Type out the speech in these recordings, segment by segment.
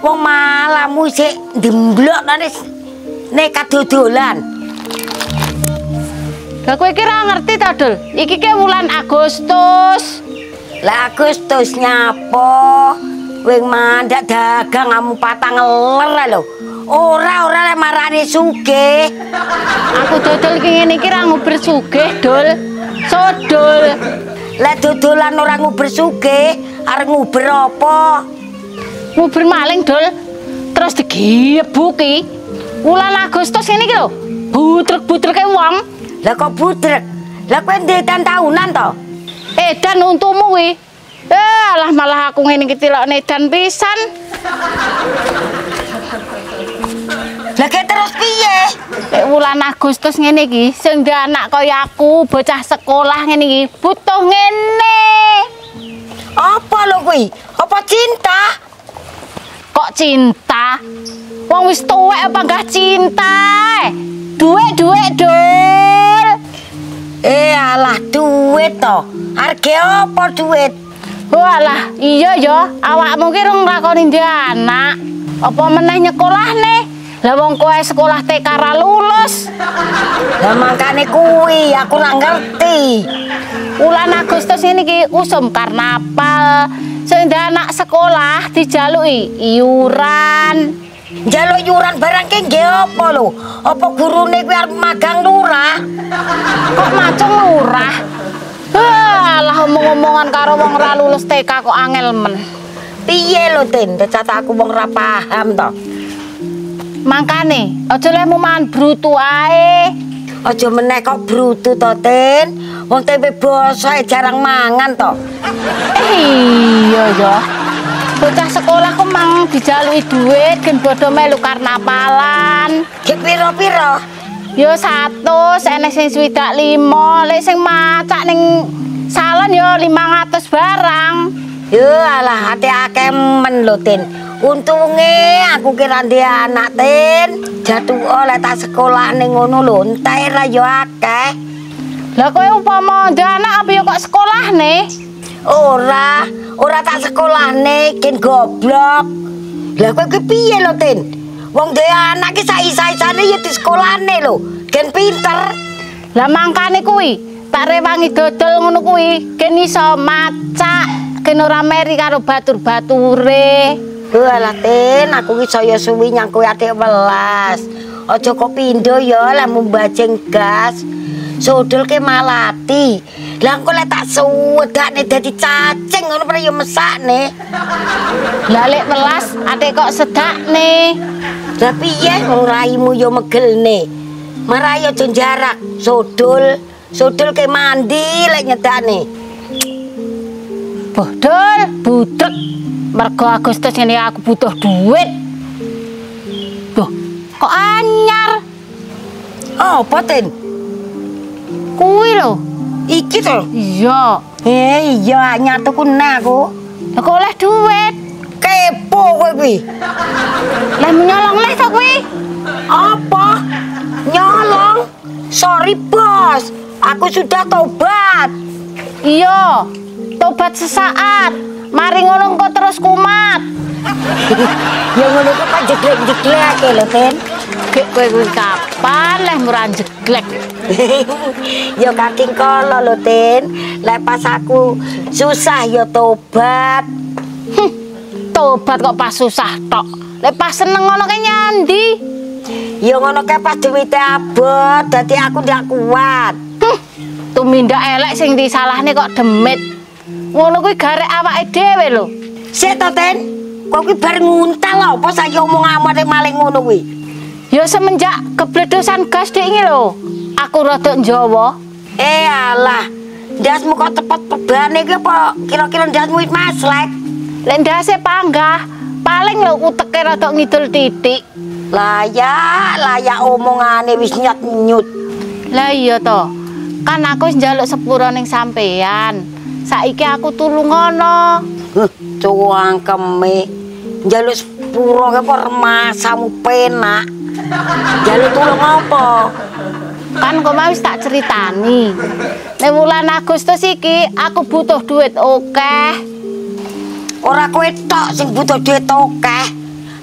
Wong malammu sik ndemblok nekat dodolan. Lah kowe iki ora ngerti to, Dul? Iki ke wulan Agustus. Lah Agustus nyapa? Wing mandak dagang kamu patang ngeler lho. Ora lek marani sugih. Aku dodol iki ngene iki ra nguber sugih, Dul. Sodol. Lek dodolan ora nguber sugih, arep nguber apa? Nguber maling, Dul. Terus digebuki. Wulan Agustus ngene iki lho. Butrek-butreke wong. Lah kok butrek? Lah kowe ndetan taunan to? Edan untumu kuwi. Alah malah aku ngene iki tilok edan pisan. Lah terus piye? Wulan Agustus ngene iki, sing duwe anak kaya aku, bocah sekolah ngene iki, butuh ngene. Apa lho kuwi? Apa cinta? Kok cinta? Wong wis tuwek apa enggak cinta? Duit, Dul. Alah duit to. Harga apa duit? Walah, iya ya, awakmu ki rung nglakoni ndek anak. Apa meneh nyekolahne? Lah wong kowe sekolah TK ra lulus. Lah mangkane kuwi aku ora ngerti. Wulan Agustus ini ki usum karnaval. Sing ndek anak sekolah dijaluki iuran. Njaluk iuran barang ki nggih apa lho? Apa gurune kuwi arep magang lurah? Kok macem lurah? Alah omong-omongan karo wong ora lulus TK kok angel men. Piye lho, Tin? Decat aku wong ora paham to. Mangkane, aja lemu mangan brutu ae. Aja meneh kok brutu to, Tin. Wong tempe boso jarang mangan to. Iya ya. Bocah sekolah kok mang dijaluki duit gen bodho melu karnavalan. Ki piro-piro? Yo 100, enek sing 25, lek sing macak ning salon yo 500 barang. Yo alah ati akeh men lho, Tin. Untunge aku kira ndek anak, Tin. Jatuh oleh tak sekolah ning ngono lho, entek ra yo akeh. Lah kowe upama ndek anak apa yo kok sekolahne? Ora tak sekolahne, kin goblok. Lah kowe ki piye lho, Tin? Wong duwe anak ki sak-isane ya di sekolahne lho, gen pinter. Lah mangkane kuwi, tak rewangi dodol ngono kuwi, gen iso macak, gen ora meri karo batur-bature. Alah, Tin, aku ki saya suwi nyang kowe atik welas. Aja kok pindho ya lah mbajeng gas. Sodol ke malati. Lah engko lek tak suwedakne dadi cacing ngono pra yo mesakne. Lah lek welas atik kok sedakne. Lah piye wong raimu yo megelne. Marai aja jarak. Sodol ke mandi lek nyedakne. Bodol, butrek. Mergo Agustus ini aku butuh duit. Loh, kok anyar? Oh, apa, Tin? Kuwi lho. Iki to? Iya. Iya, anyar tuku aku. Lah kok oleh duit? Kepo kowe kuwi. Lah menyolong leh to kuwi? Apa? Nyolong? Sorry, Bos. Aku sudah tobat. Iya. Tobat sesaat. Mari ngono kok terus kumat. Ya ngono kok kan jeglek-jeglek lho, Tin. Gek kowe kuwi kapan leh murah jeglek. Ya kaking kala lho, Tin. Lek pas aku susah ya tobat. Tobat kok pas susah tok. Lek pas seneng ngono ke nyandi. Ya ngono ke pas duwite abot, dadi aku ndak kuat. Tumindak elek sing disalahne kok demit. Ngono kuwi garek awake dhewe lho. Sik to, Tin. Kok kuwi bar nguntal apa saiki omong-omong maling ngono kuwi? Ya semenjak kebledosan gas dik iki lho. Aku rada njawa. Alah. Ndasmu kok cepet pebane iki apa kira-kira ndasmu wis maslek? Lek ndase panggah, paling lho uteke rada ngidul titik. Layak omongane wis nyut-nyut. Lah iya to. Kan aku wis njaluk sepuro ning sampean. Saiki aku tulung ngono. Cuangkeme. Njaluk sepuro ke apa remasamu penak. Njaluk tulung apa? Kan kok wis tak ceritani. Nek wulan Agustus iki aku butuh duit akeh. Ora kowe tok sing butuh duit akeh.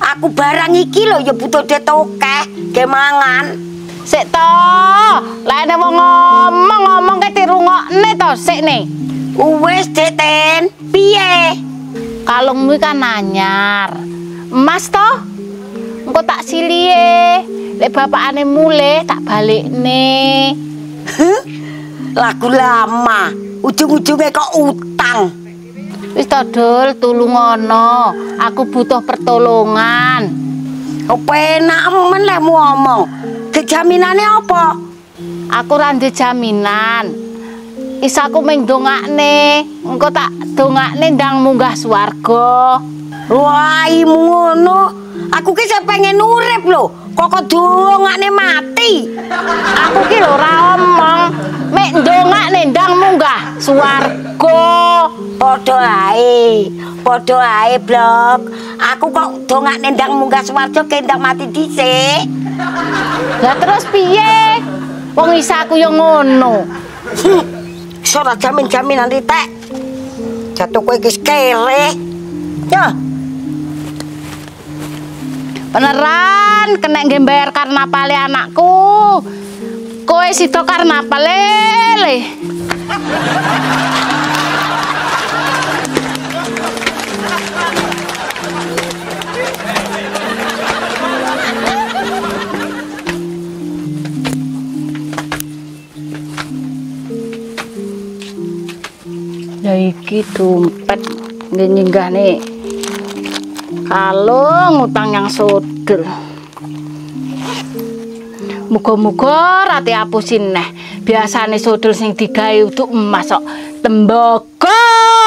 Aku barang iki lho ya butuh duit akeh, ge mangan. Sik to, lene wong ngomong ke dirungokne to sik ne. Wis, Dik Tin. Piye? Kalungmu kan anyar. Emas to? Engko tak silihe. Lek bapakane mulih tak balikne. Lagu lama, ujung-ujungnya kok utang. Wis to Dul, tulungono. Aku butuh pertolongan. Penak men lemu ngomong. Kejaminannya apa? Aku ra ndek jaminan. Isaku mung ndongakne, engko tak dongakne ndang munggah swarga. Wah, imu ngono. Aku ki pengen urip lho. Kok dongakne mati. Aku ki lho ora omong, mek ndongakne ndang munggah swarga. Padha ae, Blok. Aku kok dongakne ndang munggah swarga ke ndang mati dhisik. Lah terus piye? Wong isaku yo ngono. Ora jamin-jaminan Tek. Jatuh kowe iki kere. Ya. Beneran kena nggih bayar karnapale anakku. Kowe sida karnapale le. Ya iki dompet nggih nyinggahne kalung utang yang sodel. Muga-muga rati apusin neh. Biasane sodel sing digawe untuk emas kok tembaga.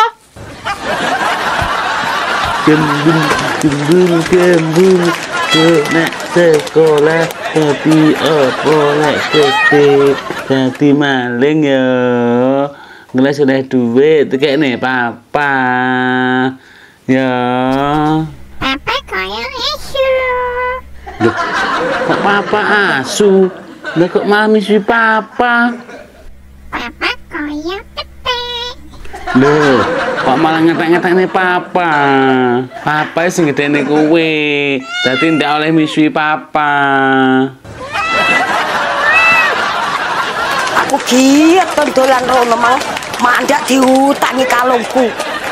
Kembung nak sekolah tapi apa lek kete dadi maling ya. Ngeles oleh duit kayak nih papa ya. Papa koyo asu. Loh, kok papa asu? Lah kok mami si papa? Papa koyo tete. Loh, kok malah ngetek-ngetek nih papa? Papa sing gedene kowe. Dadi ndak oleh misui papa. Aku giat dolan rono mang. Mandak diutangi kalungku.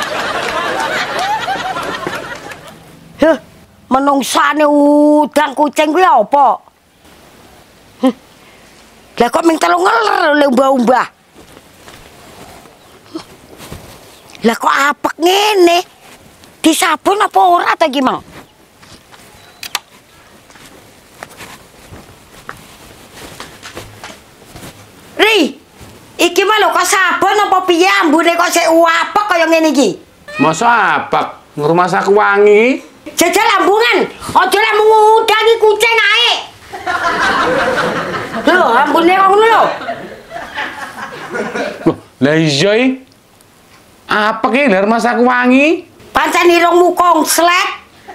Heh, menungsane udang kucing kuwi apa? Lah kok ming telu ngeler le umbah-umbah. Lah kok apek ngene? Disabun apa ora ta iki, Mang? Ri, iki mah lho kok sabun apa piye ambune kok sik apek kaya ngene iki? Masa apek ngrumas aku wangi? Jajal lambungan, aja lek ngudangi kucing ae. Lho, ambune kok ngono lho. Loh, lah iya iki. Apek iki lho rumah aku wangi? Pancen irungmu kongslek.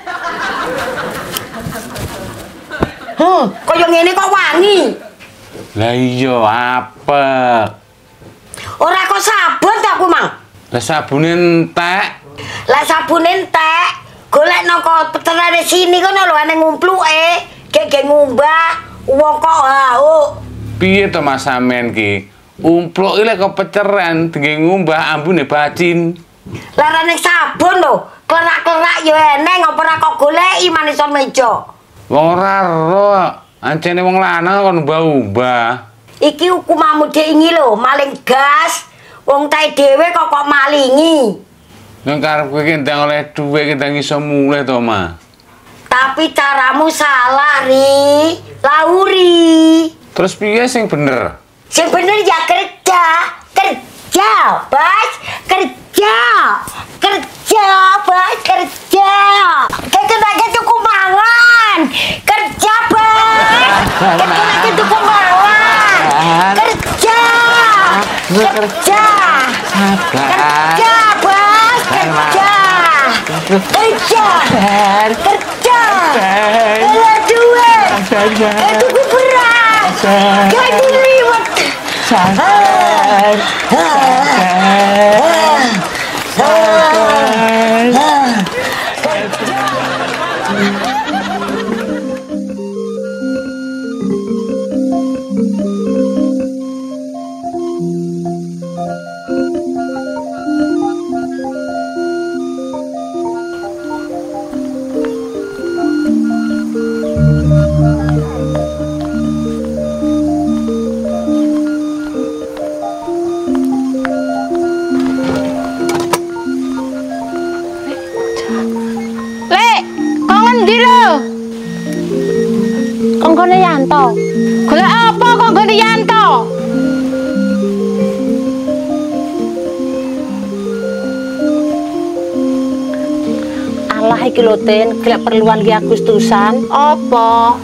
Kaya ngene kok wangi. Lah iya apek. Ora kok sabun ta aku, Mang? Lah sabune entek. Lah sabun entek, golek nang peterane sini kono lho ana ngumpluke, gek ngumbah wong kok hauk. Piye to Mas sampean ki? Umpluk iki lek kepeceran dinggo ngumbah ambune bacin. Larane sabun lho, klerak-klerak ya eneng apa ora kok goleki manisan meja. Wong ora ro, ancene wong lanang kon mbah-mbah. Iki hukumamu dhek iki lho, maling gas. Wong tae dhewe kok malingi. Nang karepku iki ndang oleh dhuwit ndang iso mulih to, Ma. Tapi caramu salah, Ri. Lauri. Terus piye sing bener? Sing bener ya kerja. Kerja, Bas. Kerja. Kerja, Bas. Kerja. Kayak tuku mangan. Kerja, Bas. Kayak tuku mangan. Kerja. Kerja. Kerja, Bas. Kerja. Kerja. Kerja. Ada duit. Tuku beras. Gaji liwat. Sabar. Kok ngendi lho? Kok nggone Yanto? Golek apa kok nggone Yanto? Alah iki lho Tin, golek perluan Ki Agustusan. Apa?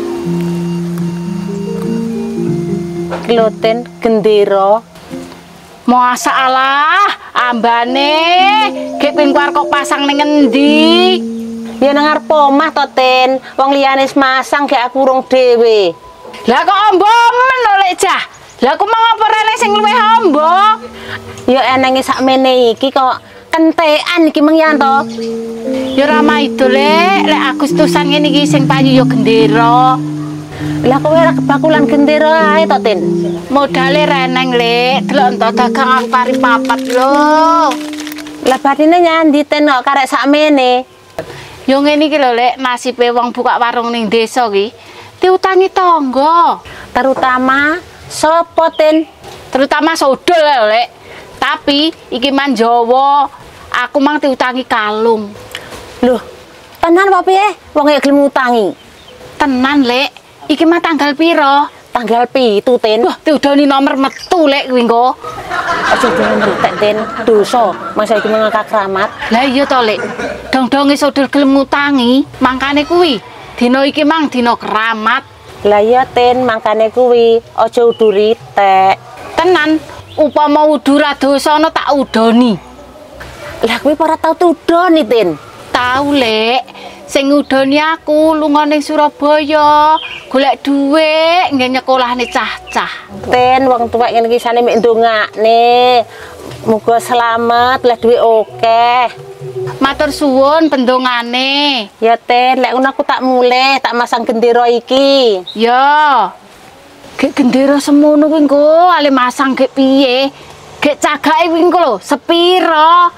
Ki lho Tin, gendera. Masalah ambane gek pingkuar kok pasang ning endi? Ya nang arep omah to Tin, wong liyane wis masang gek aku urung dhewe. Lah kok ombo men lho lek jah. Lah aku mau apa rene sing luwih ombo? Ya enenge sakmene iki kok kentekan iki Mang Yanto. Ya ora maido lek Agustusan ngene iki sing payu ya gendera. Lah kowe ora kebakulan gendera ae to Tin. Modale reneng lek, delok entuk dagang aku kari papat lho. Lah batine nyandi Tin kok karek sakmene. Yo ngene iki lho lek, nasibe wong buka warung ning desa ki diutangi tangga. Terutama sapa Tin? Terutama sodol lho lek. Tapi iki man Jawa, aku mang diutangi kalung. Loh, tenan apa piye? Wong ya gelem ngutangi. Tenan lek. Iki mah tanggal piro? Tanggal 7 Tin. Wah, diudoni nomor metu lek kuwi engko. Aja dhewe mritek Tin, dosa. Masa iki mengangkat keramat. Lah iya to lek. Dong-donge sodol gelem ngutangi, mangkane kuwi dina iki mang dina keramat. Lah iya Tin, mangkane kuwi aja udur ritek. Tenan, upama udura dosa ana tak udoni. Lah kuwi ora tau tudoni Tin. Tau lek, sing ngudoni aku lunga ning Surabaya, golek dhuwit nggih nyekolahne cah-cah. Tin, wong tuwek ngene iki sane mek ndongakne. Muga selamat, lah duwe akeh. Matur suwun pendongane. Ya Tin, lek ngono aku tak mulih, tak masang gendera iki. Ya. Gek gendera semono kuwi engko ale masang gek piye? Gek cagake kuwi engko lho, sepira?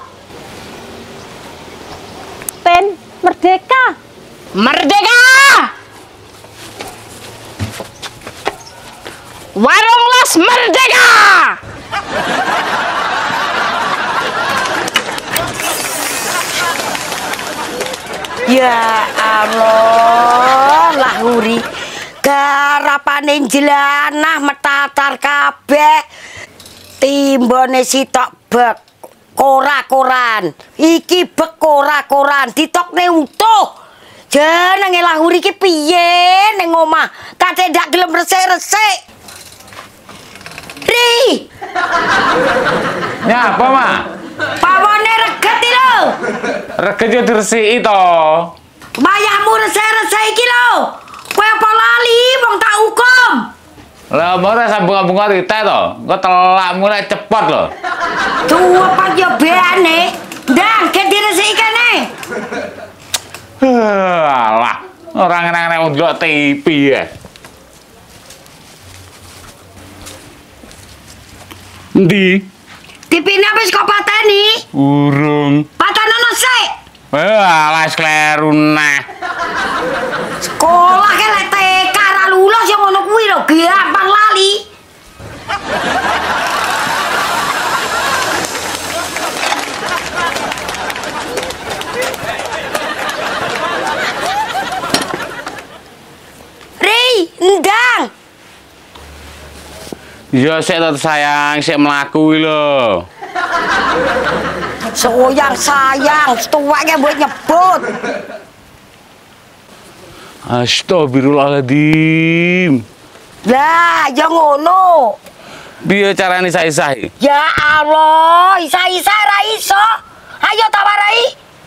Tin, merdeka. Merdeka! Warung Las Merdeka! Ya Allah, lahuri garapane jelanah metatar kabeh. Timbone sitok bek kora-koran. Iki bek kora-koran ditokne utuh. Jenenge lahuri iki piye ning omah? Kate ndak gelem resik-resik. Ri. Ya apa, Mak? Pawone reget iki lho. Reget yo diresiki to. Bayahmu resik-resik iki lho. Kowe apa lali wong tak hukum. Lah mau ora sambung-sambung rite to. Engko telak mulai cepot lho. Tuwa pak yo beane. Ndang ke diresiki kene. Alah, orang enak-enak ndelok TV ya. Endi? Tipine wis kok pateni. Urung. Patenono sik. Alah, kleru nah. Sekolah ke lek TK ra lulus yo ngono kuwi lho, gampang lali. Ri, ndang. Ya sik to sayang, sik mlaku iki lho. Sayang, tuweke mbok nyebut. Astagfirullahaladzim. Lah, ya ngono. Piye carane sae-sae? Ya Allah, isa-isa ra iso. Ayo tak warai.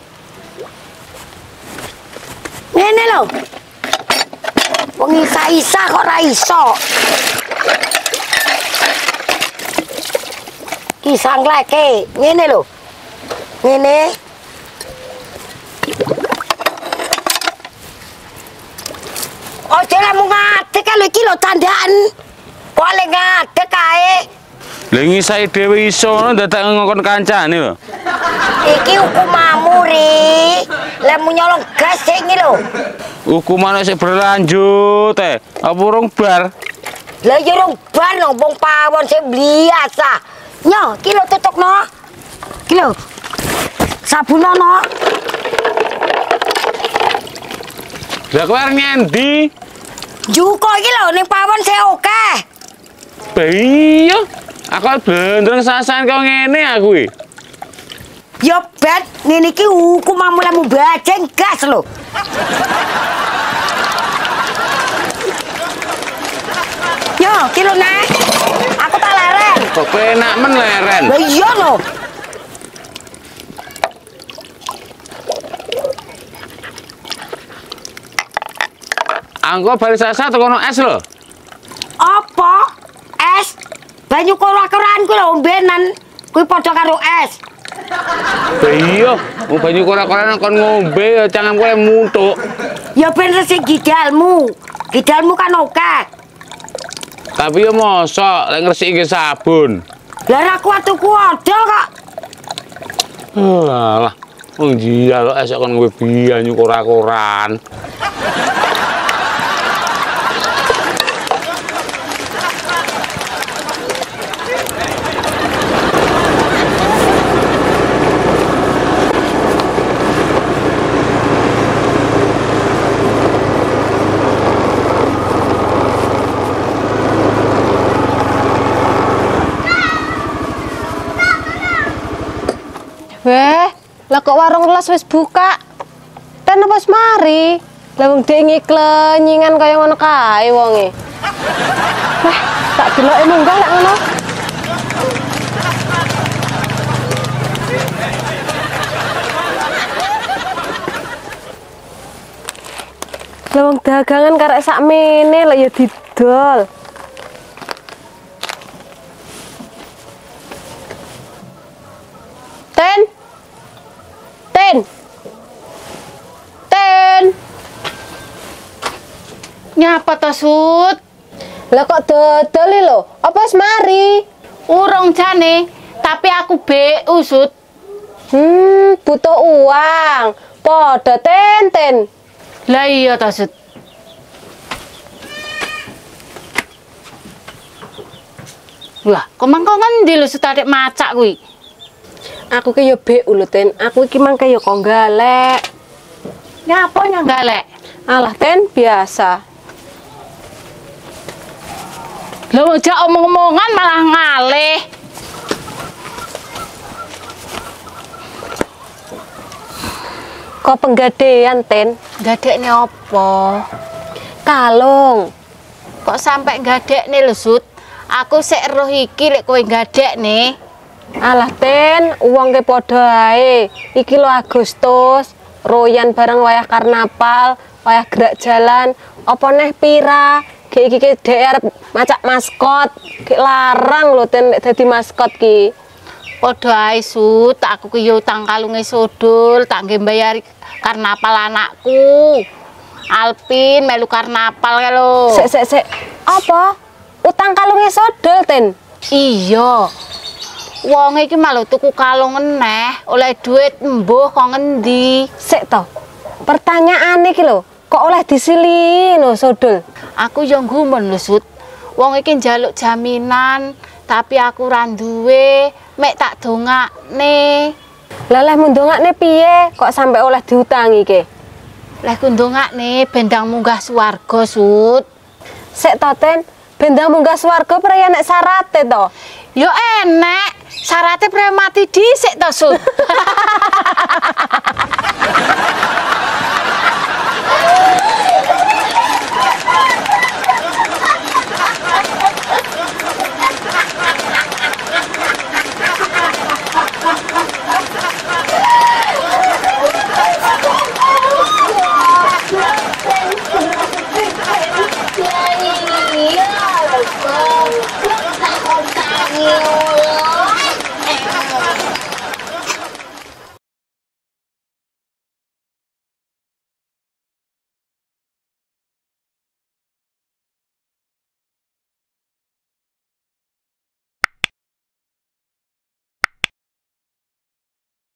Ngene lho. Wong isa-isa kok ra iso. Ki sangleke, ngene lho. Ngene. Ojo lamu ngadeg lho iki lho tandaan. Kok le ngadeg kae. Lah ngisai dhewe iso ngono dadak ngongkon kancane lho. Iki hukumamu, Ri. Lamu nyolong gas iki lho. Hukuman sik berlanjut apa urung bar? Lah ya rong bar no wong pawon sing biasa. Nyo, iki lho tutupno. Iki lho. Sabunono. Lah kowe arep ngendi? Juko iki lho ning pawon sing akeh. Iya. Aku bener sasan kau ngene aku iki. Yo bet ngene iki hukuman mulemu bajeng gas lho. Yo, kilo nek. Aku tak leren. Kok penak men leren. Lah iya lho. Angko bari sasa tekono es lho. Apa? Es? Banyu kora-koran kuwi lho ombenan. Kuwi padha karo es. Iya, mau banyu kora-koran kon ngombe ya jangan kowe muntuk. Ya ben resik gidalmu. Gidalmu kan akeh. Tapi ya mosok lek ngresiki sabun. Lah ra kuat tuku odol kok. Alah, wong iya lho esok kon ngombe banyu kora-koran. Weh, lah kok warung les wis buka? Ten apa wis mari? Lah wong dhek ngiklenyingan kaya ngono kae wonge. Wah, tak deloke munggah lek ngono. Lah wong dagangan karek sakmene lek ya didol. Ten. Nyapa to, Sut? Lah kok dodol lho? Apa wis mari? Urung jane, tapi aku BU, Sut. Butuh uang. Padha ten. Lah iya to, Sut. Wah, kok mangko ngendi lho Sut arek macak kuwi? Aku ki yo BU lho, Ten. Aku iki mangke yo kok galek. Nyapa nyang galek? Alah, Ten, biasa. Lah ojak omong-omongan malah ngalih. Kok penggadean, Ten? Gadekne apa? Kalung. Kok sampai gadekne lho, Sut? Aku sik roh iki lek kowe gadekne. Alah, Ten, uang ke padha ae. Iki lo Agustus, royan bareng wayah karnaval, wayah gerak jalan. Apa neh pira? Ki iki dhek arep macak maskot. Ki larang lho Ten nek dadi maskot ki. Padha ae, Sut. Aku ki yo utang kalunge sodul, tak nggih mbayar karnaval anakku. Alpin melu karnaval kae lho. Sik. Apa? Utang kalunge sodol, Ten? Iya. Wong iki malah tuku kalung eneh, oleh duit embuh kok ngendi? Sik to. Pertanyaane iki lho, kok oleh disili lho sodol? Aku yo gumun lho, Sut. Wong iki njaluk jaminan, tapi aku ra duwe, mek tak dongakne. Lah leh mundongakne piye kok sampai oleh diutangi ke? Leh kundongakne bendang munggah swarga, Sut. Sik to, Ten. Bendang munggah swarga praya nek syarate to. Yo enek, syaratnya mati dhisik to, Sut.